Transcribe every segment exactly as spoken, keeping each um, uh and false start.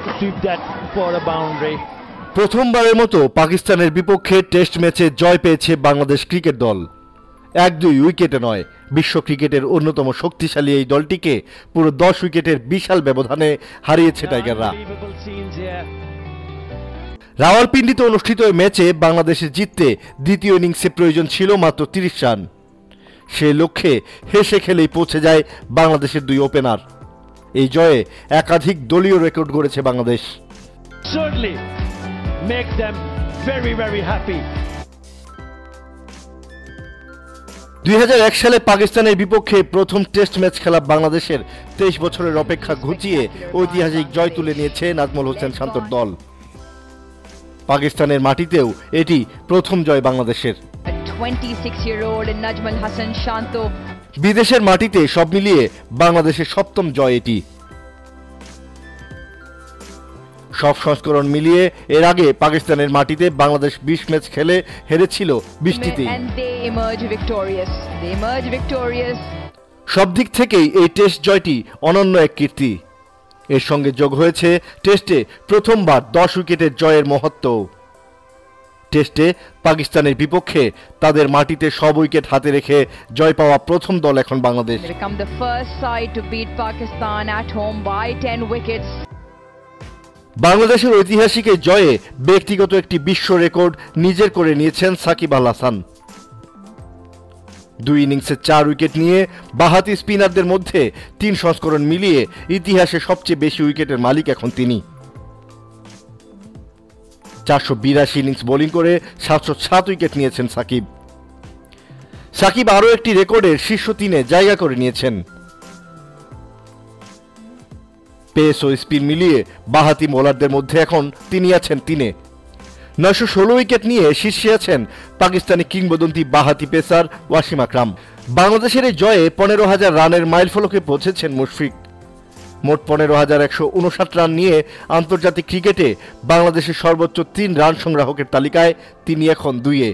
sweep that for a boundary. প্রথমবারের মতো পাকিস্তানের বিপক্ষে টেস্ট ম্যাচে জয় পেয়েছে বাংলাদেশ ক্রিকেট দল। এক দুই উইকেটে নয়, বিশ্ব ক্রিকেটের অন্যতম শক্তিশালী এই দলটিকে পুরো দশ উইকেটের বিশাল ব্যবধানে হারিয়েছে টাইগাররা। রাওয়ালপিন্ডিতে অনুষ্ঠিত ওই ম্যাচে বাংলাদেশের জিততে দ্বিতীয় ইনিংসে প্রয়োজন ছিল মাত্র তিরিশ রান। সে লক্ষ্যে হেসে খেলেই পৌঁছে যায় বাংলাদেশের দুই ওপেনার। এই জয়ে একাধিক দলীয় রেকর্ড গড়েছে Bangladesh. Certainly make them very very happy. দুই হাজার এক সালে পাকিস্তানের বিপক্ষে প্রথম টেস্ট ম্যাচ খেলা বাংলাদেশের তেইশ বছরের অপেক্ষা ঘুচিয়ে ঐতিহাসিক জয় তুলে নিয়েছে নাজমুল হোসেন শান্তর দল। পাকিস্তানের মাটিতেও এটি প্রথম জয় বাংলাদেশের। বিদেশের মাটিতে সব মিলিয়ে বাংলাদেশের সপ্তম জয় এটি। সব সংস্করণ মিলিয়ে এর আগে পাকিস্তানের মাটিতে বাংলাদেশ বিশ ম্যাচ খেলে হেরেছিল বিশটিতেই। সব দিক থেকেই এই টেস্ট জয়টি অনন্য এক কীর্তি। এর সঙ্গে যোগ হয়েছে টেস্টে প্রথমবার দশ উইকেটের জয়ের মহত্ব। টেস্টে পাকিস্তানের বিপক্ষে তাদের মাটিতে সব উইকেট হাতে রেখে জয় পাওয়া প্রথম দল এখন বাংলাদেশ। বাংলাদেশের ঐতিহাসিক এই জয়ে ব্যক্তিগত একটি বিশ্ব রেকর্ড নিজের করে নিয়েছেন সাকিব আল হাসান। দুই ইনিংসে চার উইকেট নিয়ে বাঁহাতি স্পিনারদের মধ্যে তিন সংস্করণ মিলিয়ে ইতিহাসে সবচেয়ে বেশি উইকেটের মালিক এখন তিনি। চারশো বিরাশি ইনিংস বোলিং করে সাতশো সাত উইকেট নিয়েছেন সাকিব। সাকিব আরও একটি রেকর্ডের শীর্ষ তিনে জায়গা করে নিয়েছেন। পেস ও স্পিন মিলিয়ে বাঁহাতি বোলারদের মধ্যে এখন তিনি আছেন তিনে। নয়শো ষোলো উইকেট নিয়ে শীর্ষে আছেন পাকিস্তানি কিংবদন্তি বাঁহাতি পেসার ওয়াসিম আকরাম। বাংলাদেশের এই জয়ে পনেরো হাজার রানের মাইলফলকে পৌঁছেছেন মুশফিক। মোট পনেরো হাজার একশো উনষাট রান নিয়ে আন্তর্জাতিক ক্রিকেটে বাংলাদেশের সর্বোচ্চ তিন রান সংগ্রাহকের তালিকায় তিনি এখন দুইয়ে।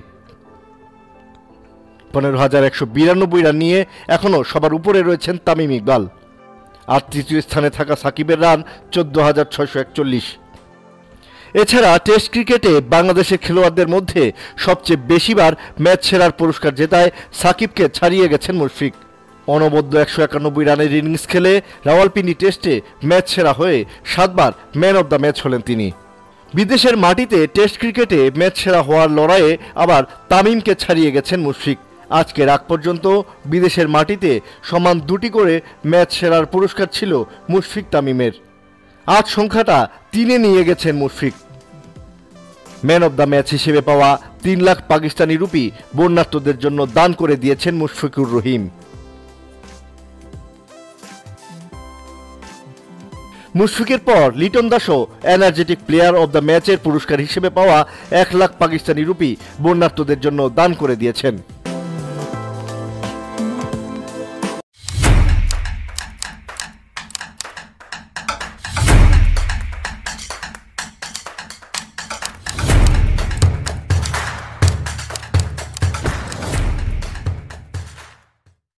পনেরো হাজার একশো বিরানব্বই রান নিয়ে এখনও সবার উপরে রয়েছেন তামিম ইকবাল। আর তৃতীয় স্থানে থাকা সাকিবের রান চোদ্দ হাজার ছয়শো একচল্লিশ। এছাড়া টেস্ট ক্রিকেটে বাংলাদেশের খেলোয়াড়দের মধ্যে সবচেয়ে বেশিবার ম্যাচ সেরার পুরস্কার জেতায় সাকিবকে ছাড়িয়ে গেছেন মুশফিক। অনবদ্য একশো একানব্বই রানের ইনিংস খেলে রাওয়ালপিন্ডি টেস্টে ম্যাচ সেরা হয়ে সাতবার ম্যান অব দ্য ম্যাচ হলেন তিনি। বিদেশের মাটিতে টেস্ট ক্রিকেটে ম্যাচ সেরা হওয়ার লড়াইয়ে আবার তামিমকে ছাড়িয়ে গেছেন মুশফিক। আজকের আগ পর্যন্ত বিদেশের মাটিতে সমান দুটি করে ম্যাচ সেরার পুরস্কার ছিল মুশফিক তামিমের। আজ সংখ্যাটা তিনে নিয়ে গেছেন Mushfiq. Man of the match হিসেবে পাওয়া তিন লাখ পাকিস্তানি রুপি বন্যার্তদের জন্য দান করে দিয়েছেন মুশফিকুর রহিম। মুশফিকের পর লিটন দাসও এনার্জেটিক প্লেয়ার অব দ্য ম্যাচের পুরস্কার হিসেবে পাওয়া এক লাখ পাকিস্তানি রুপি বন্যার্তদের জন্য দান করে দিয়েছেন।